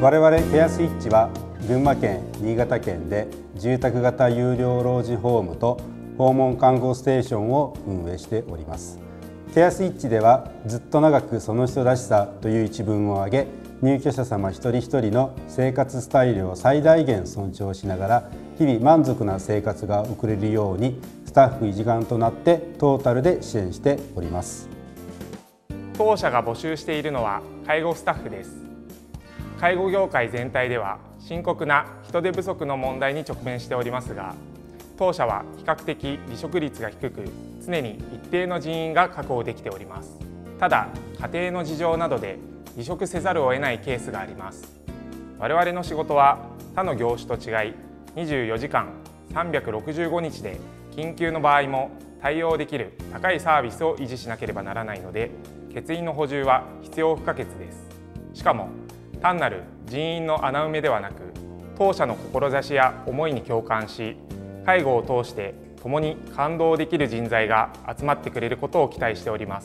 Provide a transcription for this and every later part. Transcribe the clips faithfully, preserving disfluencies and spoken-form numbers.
我々ケアスイッチは群馬県、新潟県で住宅型有料老人ホームと訪問看護ステーションを運営しております。ケアスイッチではずっと長くその人らしさという一文を挙げ、入居者様一人一人の生活スタイルを最大限尊重しながら日々満足な生活が送れるようにスタッフ一丸となってトータルで支援しております。 当社が募集しているのは介護スタッフです。介護業界全体では深刻な人手不足の問題に直面しておりますが、当社は比較的離職率が低く、常に一定の人員が確保できております。ただ、家庭の事情などで離職せざるを得ないケースがあります。我々の仕事は他の業種と違い、にじゅうよじかんさんびゃくろくじゅうごにちで緊急の場合も対応できる高いサービスを維持しなければならないので、欠員の補充は必要不可欠です。しかも、単なる人員の穴埋めではなく、当社の志や思いに共感し、介護を通して共に感動できる人材が集まってくれることを期待しております。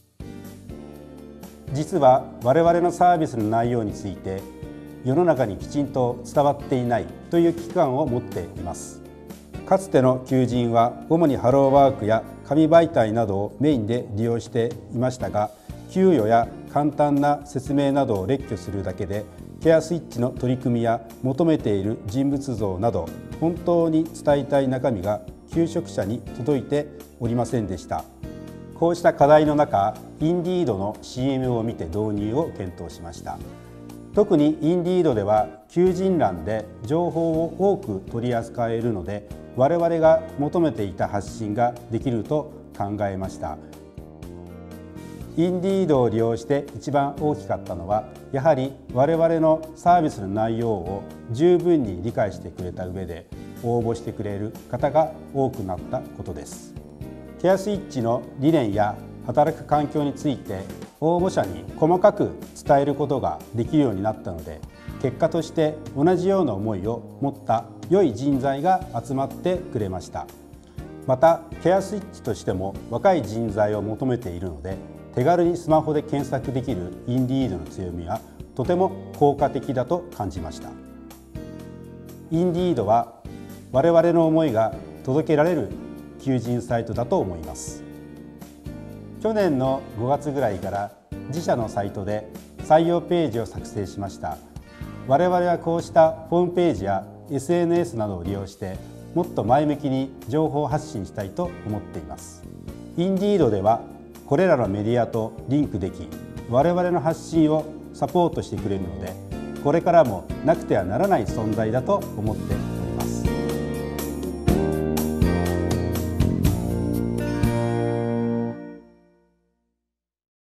実は我々のサービスの内容について世の中にきちんと伝わっていないという危機感を持っています。かつての求人は主にハローワークや紙媒体などをメインで利用していましたが、給与や簡単な説明などを列挙するだけでケアスイッチの取り組みや求めている人物像など本当に伝えたい中身が求職者に届いておりませんでした。こうした課題の中、インディードの シーエム を見て導入を検討しました。特にインディードでは求人欄で情報を多く取り扱えるので、我々が求めていた発信ができると考えました。インディードを利用して一番大きかったのは、やはり我々のサービスの内容を十分に理解してくれた上で応募してくれる方が多くなったことです。ケアスイッチの理念や働く環境について応募者に細かく伝えることができるようになったので、結果として同じような思いを持った良い人材が集まってくれました。またケアスイッチとしても若い人材を求めているので、手軽にスマホで検索できるインディードの強みはとても効果的だと感じました。インディードは我々の思いが届けられる求人サイトだと思います。去年のごがつぐらいから自社のサイトで採用ページを作成しました。我々はこうしたホームページや エスエヌエス などを利用してもっと前向きに情報発信したいと思っています。インディードではこれらのメディアとリンクでき、我々の発信をサポートしてくれるので、これからもなくてはならない存在だと思っています。